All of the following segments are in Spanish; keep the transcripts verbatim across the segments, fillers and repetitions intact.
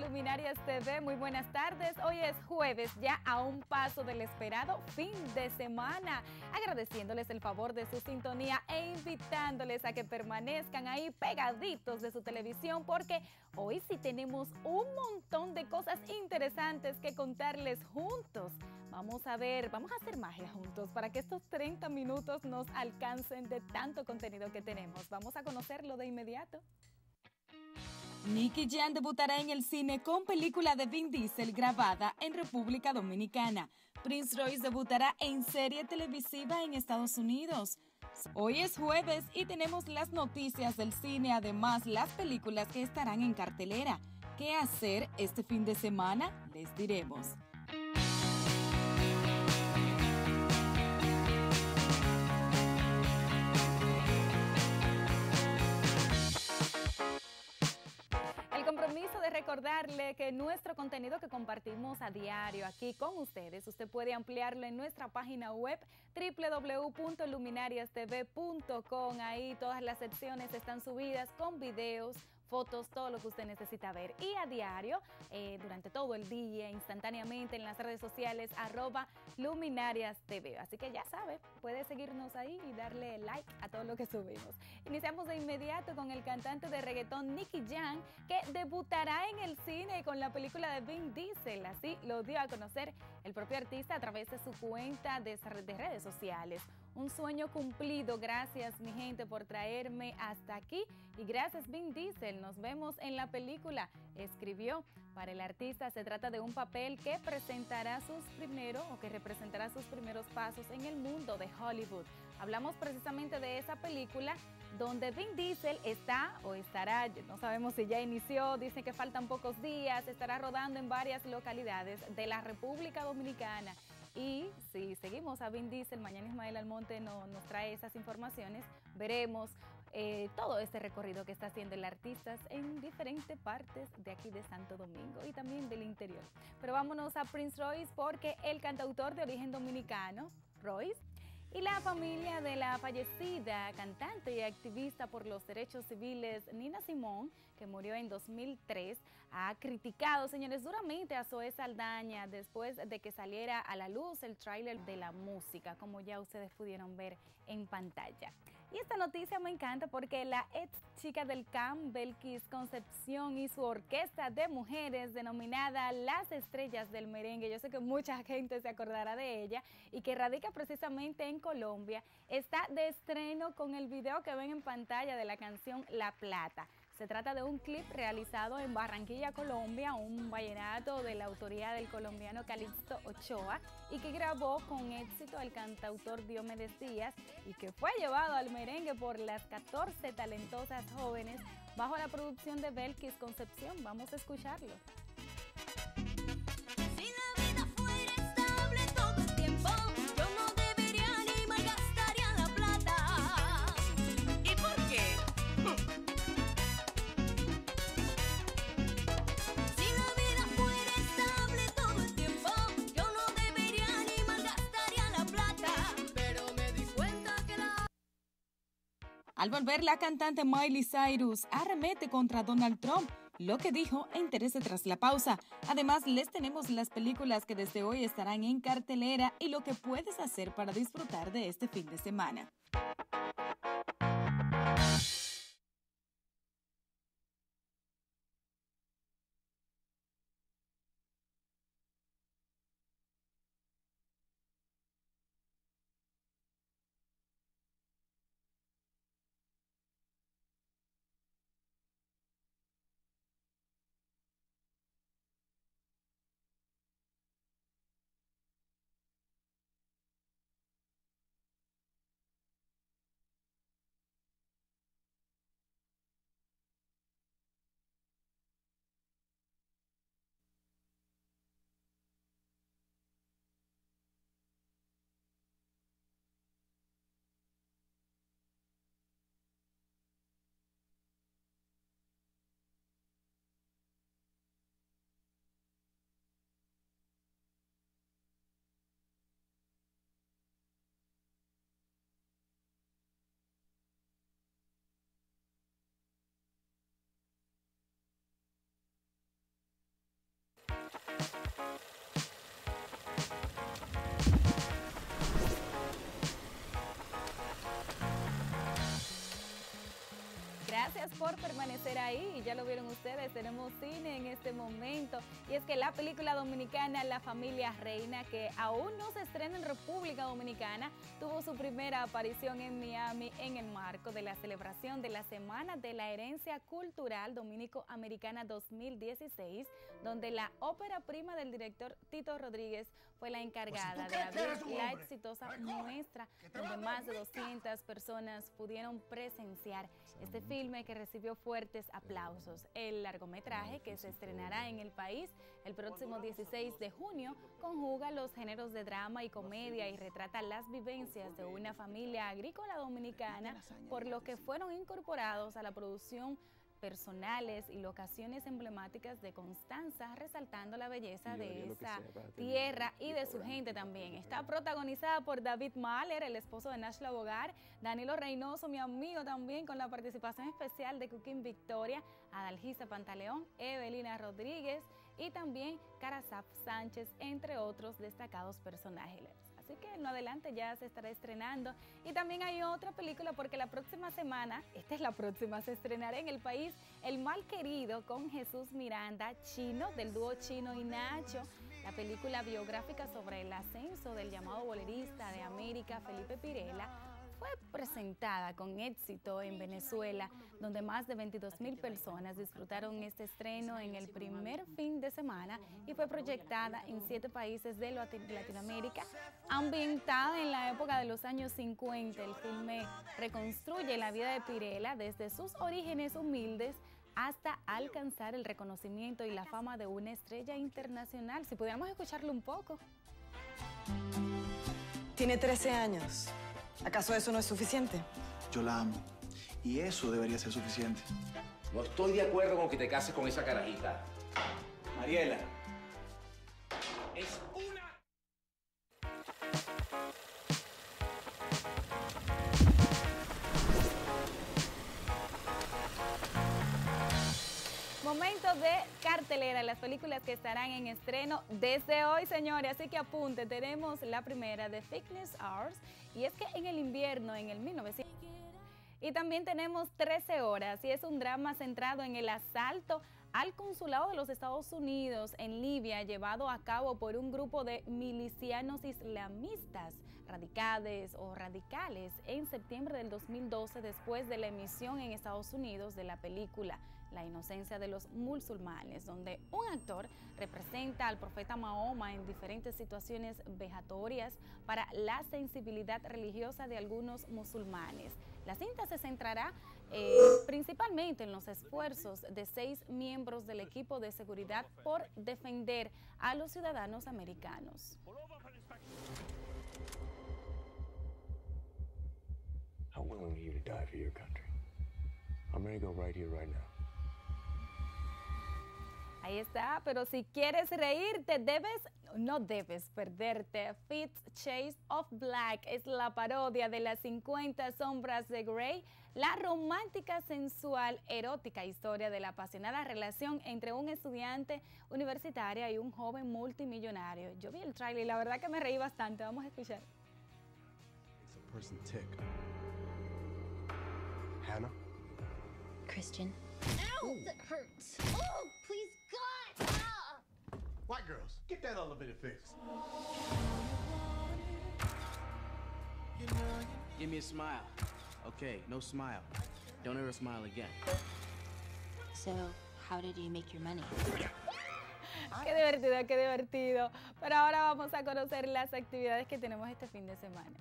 Luminarias T V, muy buenas tardes. Hoy es jueves, ya a un paso del esperado fin de semana. Agradeciéndoles el favor de su sintonía e invitándoles a que permanezcan ahí pegaditos de su televisión, porque hoy sí tenemos un montón de cosas interesantes que contarles juntos. Vamos a ver, vamos a hacer magia juntos para que estos treinta minutos nos alcancen de tanto contenido que tenemos. Vamos a conocerlo de inmediato. Nicky Jam debutará en el cine con película de Vin Diesel grabada en República Dominicana. Prince Royce debutará en serie televisiva en Estados Unidos. Hoy es jueves y tenemos las noticias del cine, además las películas que estarán en cartelera. ¿Qué hacer este fin de semana? Les diremos. Compromiso de recordarle que nuestro contenido que compartimos a diario aquí con ustedes, usted puede ampliarlo en nuestra página web doble u doble u doble u punto luminarias t v punto com. Ahí todas las secciones están subidas con videos, fotos, todo lo que usted necesita ver. Y a diario, eh, durante todo el día, instantáneamente en las redes sociales, arroba Luminarias T V. Así que ya sabe, puede seguirnos ahí y darle like a todo lo que subimos. Iniciamos de inmediato con el cantante de reggaetón Nicky Jam, que debutará en el cine con la película de Vin Diesel. Así lo dio a conocer el propio artista a través de su cuenta de, de redes sociales. Un sueño cumplido. Gracias, mi gente, por traerme hasta aquí. Y gracias, Vin Diesel. Nos vemos en la película, escribió. Para el artista se trata de un papel que presentará sus primeros o que representará sus primeros pasos en el mundo de Hollywood. Hablamos precisamente de esa película donde Vin Diesel está o estará, no sabemos si ya inició, dicen que faltan pocos días, estará rodando en varias localidades de la República Dominicana. Y si seguimos a Vin Diesel, mañana Ismael Almonte no, nos trae esas informaciones, veremos eh, todo este recorrido que está haciendo el artista en diferentes partes de aquí de Santo Domingo y también del interior. Pero vámonos a Prince Royce, porque el cantautor de origen dominicano, Royce, y la familia de la fallecida cantante y activista por los derechos civiles Nina Simone, que murió en dos mil tres, ha criticado, señores, duramente a Zoe Saldaña después de que saliera a la luz el tráiler de la música, como ya ustedes pudieron ver en pantalla. Y esta noticia me encanta porque la ex chica del C A M, Belkis Concepción, y su orquesta de mujeres denominada Las Estrellas del Merengue, yo sé que mucha gente se acordará de ella, y que radica precisamente en Colombia, está de estreno con el video que ven en pantalla de la canción La Plata. Se trata de un clip realizado en Barranquilla, Colombia, un vallenato de la autoría del colombiano Calixto Ochoa, y que grabó con éxito el cantautor Diomedes Díaz, y que fue llevado al merengue por las catorce talentosas jóvenes bajo la producción de Belkis Concepción. Vamos a escucharlo. Al volver, la cantante Miley Cyrus arremete contra Donald Trump, lo que dijo e interese tras la pausa. Además, les tenemos las películas que desde hoy estarán en cartelera y lo que puedes hacer para disfrutar de este fin de semana. permanecer ahí y ya lo vieron ustedes, tenemos cine en este momento y es que la película dominicana La Familia Reina, que aún no se estrena en República Dominicana, tuvo su primera aparición en Miami en el marco de la celebración de la Semana de la Herencia Cultural Dominico-Americana dos mil dieciséis, donde la ópera prima del director Tito Rodríguez fue la encargada de abrir la exitosa muestra donde más de doscientas personas pudieron presenciar este filme que recibió fuertes aplausos. El largometraje, que se estrenará en el país el próximo dieciséis de junio, conjuga los géneros de drama y comedia y retrata las vivencias de una familia agrícola dominicana, por lo que fueron incorporados a la producción personales y locaciones emblemáticas de Constanza, resaltando la belleza de esa tierra y de su gente también. Está protagonizada por David Mahler, el esposo de Nashla Bogar, Danilo Reynoso, mi amigo también, con la participación especial de Cooking Victoria, Adalgisa Pantaleón, Evelina Rodríguez y también Karasaf Sánchez, entre otros destacados personajes. Así que en lo adelante ya se estará estrenando. Y también hay otra película porque la próxima semana, esta es la próxima, se estrenará en el país El Mal Querido con Jesús Miranda, Chino, del dúo Chino y Nacho. La película biográfica sobre el ascenso del llamado bolerista de América, Felipe Pirela, fue presentada con éxito en Venezuela, donde más de veintidós mil personas disfrutaron este estreno en el primer fin de semana y fue proyectada en siete países de Latinoamérica. Ambientada en la época de los años cincuenta, el filme reconstruye la vida de Pirela desde sus orígenes humildes hasta alcanzar el reconocimiento y la fama de una estrella internacional. Si pudiéramos escucharlo un poco. Tiene trece años. ¿Acaso eso no es suficiente? Yo la amo. Y eso debería ser suficiente. No estoy de acuerdo con que te cases con esa carajita. Mariela. Es una... Momento de cartelera, las películas que estarán en estreno desde hoy, señores, así que apunte, tenemos la primera de Fitness Hours, y es que en el invierno, en el mil novecientos... Y también tenemos trece horas, y es un drama centrado en el asalto al consulado de los Estados Unidos en Libia, llevado a cabo por un grupo de milicianos islamistas radicales o radicales en septiembre del dos mil doce, después de la emisión en Estados Unidos de la película La inocencia de los musulmanes, donde un actor representa al profeta Mahoma en diferentes situaciones vejatorias para la sensibilidad religiosa de algunos musulmanes. La cinta se centrará eh, principalmente en los esfuerzos de seis miembros del equipo de seguridad por defender a los ciudadanos americanos. How willing are you to die for your country? I'm ready to go right here, right now. Ahí está, pero si quieres reírte, debes, no debes perderte. Fifty Shades of Black es la parodia de las cincuenta sombras de Grey, la romántica, sensual, erótica historia de la apasionada relación entre un estudiante universitaria y un joven multimillonario. Yo vi el tráiler y la verdad que me reí bastante. Vamos a escuchar. It's a person tick. Hannah? Christian. Ow! That hurts. Oh, please, God! Ah! White girls, get that elevator fixed. Give me a smile. Okay, no smile. Don't ever smile again. So, how did you make your money? Qué divertido, qué divertido. Pero ahora vamos a conocer las actividades que tenemos este fin de semana.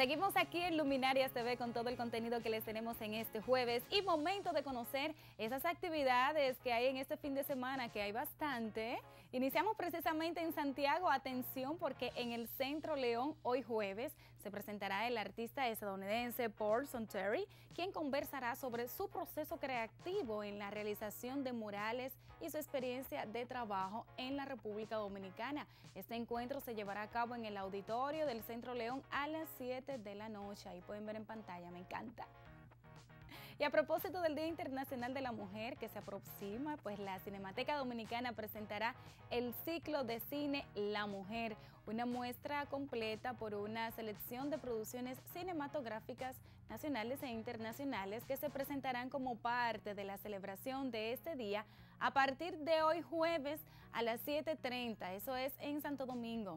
Seguimos aquí en Luminarias T V con todo el contenido que les tenemos en este jueves y momento de conocer esas actividades que hay en este fin de semana, que hay bastante. Iniciamos precisamente en Santiago, atención porque en el Centro León hoy jueves se presentará el artista estadounidense Paul Sonterry, quien conversará sobre su proceso creativo en la realización de murales y su experiencia de trabajo en la República Dominicana. Este encuentro se llevará a cabo en el auditorio del Centro León a las siete de la noche. Ahí pueden ver en pantalla, me encanta. Y a propósito del Día Internacional de la Mujer que se aproxima, pues la Cinemateca Dominicana presentará el ciclo de cine La Mujer, una muestra completa por una selección de producciones cinematográficas nacionales e internacionales que se presentarán como parte de la celebración de este día a partir de hoy jueves a las siete treinta, eso es en Santo Domingo.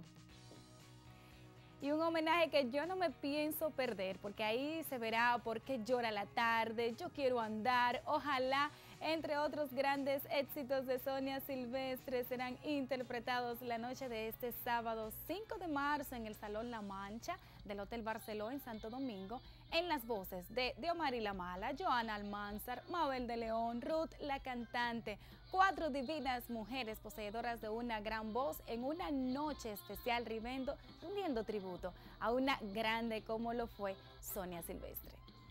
Y un homenaje que yo no me pienso perder, porque ahí se verá Por qué llora la tarde, Yo quiero andar, Ojalá, entre otros grandes éxitos de Sonia Silvestre, serán interpretados la noche de este sábado cinco de marzo en el Salón La Mancha del Hotel Barceló en Santo Domingo, en las voces de Diomari La Mala, Joana Almanzar, Mabel de León, Ruth la cantante, cuatro divinas mujeres poseedoras de una gran voz en una noche especial rindiendo, rindiendo tributo a una grande como lo fue Sonia Silvestre.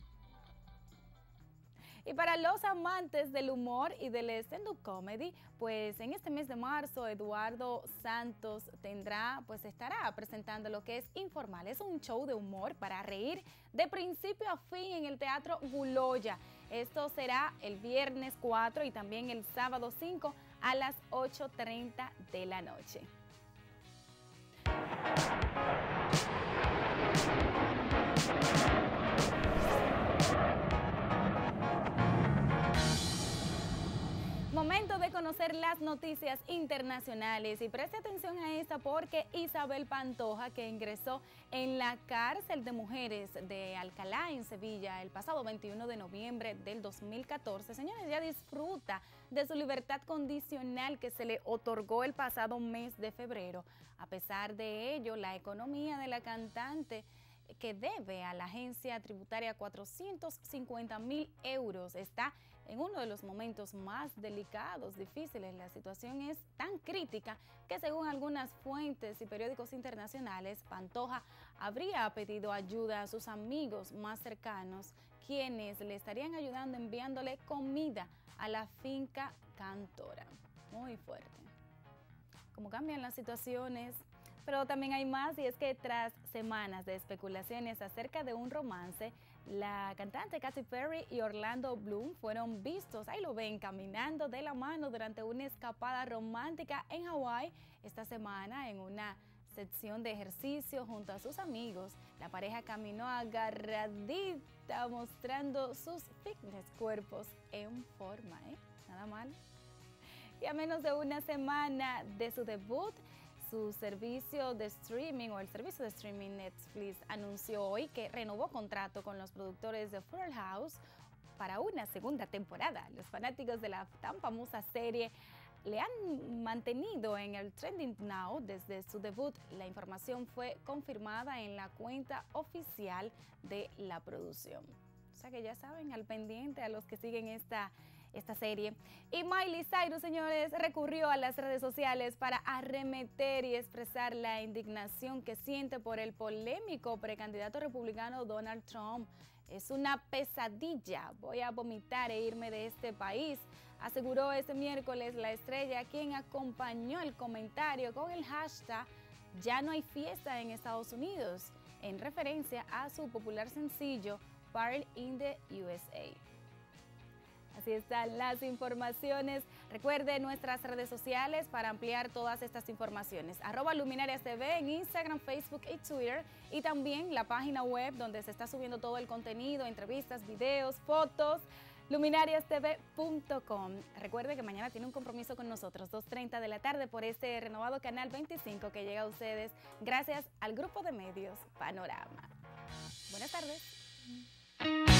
Y para los amantes del humor y del stand-up comedy, pues en este mes de marzo Eduardo Santos tendrá, pues estará presentando lo que es Informal. Es un show de humor para reír de principio a fin en el Teatro Guloya. Esto será el viernes cuatro y también el sábado cinco a las ocho treinta de la noche. Momento de conocer las noticias internacionales y preste atención a esta porque Isabel Pantoja, que ingresó en la cárcel de mujeres de Alcalá en Sevilla el pasado veintiuno de noviembre del dos mil catorce, señores, ya disfruta de su libertad condicional que se le otorgó el pasado mes de febrero. A pesar de ello, la economía de la cantante, que debe a la agencia tributaria cuatrocientos cincuenta mil euros, está en uno de los momentos más delicados, difíciles. La situación es tan crítica que según algunas fuentes y periódicos internacionales, Pantoja habría pedido ayuda a sus amigos más cercanos, quienes le estarían ayudando enviándole comida a la finca Cantora. Muy fuerte. Como cambian las situaciones. Pero también hay más, y es que tras semanas de especulaciones acerca de un romance, la cantante Katy Perry y Orlando Bloom fueron vistos, ahí lo ven, caminando de la mano durante una escapada romántica en Hawái esta semana en una sección de ejercicio junto a sus amigos. La pareja caminó agarradita mostrando sus fitness cuerpos en forma, ¿eh? Nada mal. Y a menos de una semana de su debut, su servicio de streaming o el servicio de streaming Netflix anunció hoy que renovó contrato con los productores de Full House para una segunda temporada. Los fanáticos de la tan famosa serie le han mantenido en el Trending Now desde su debut. La información fue confirmada en la cuenta oficial de la producción. O sea que ya saben, al pendiente a los que siguen esta esta serie. Y Miley Cyrus, señores, recurrió a las redes sociales para arremeter y expresar la indignación que siente por el polémico precandidato republicano Donald Trump. Es una pesadilla, voy a vomitar e irme de este país, aseguró este miércoles la estrella, quien acompañó el comentario con el hashtag Ya no hay fiesta en Estados Unidos, en referencia a su popular sencillo Party in the U S A. Así están las informaciones. Recuerde nuestras redes sociales para ampliar todas estas informaciones. Arroba Luminarias T V en Instagram, Facebook y Twitter. Y también la página web donde se está subiendo todo el contenido, entrevistas, videos, fotos, luminarias t v punto com. Recuerde que mañana tiene un compromiso con nosotros, dos treinta de la tarde, por este renovado Canal veinticinco que llega a ustedes gracias al grupo de medios Panorama. Buenas tardes.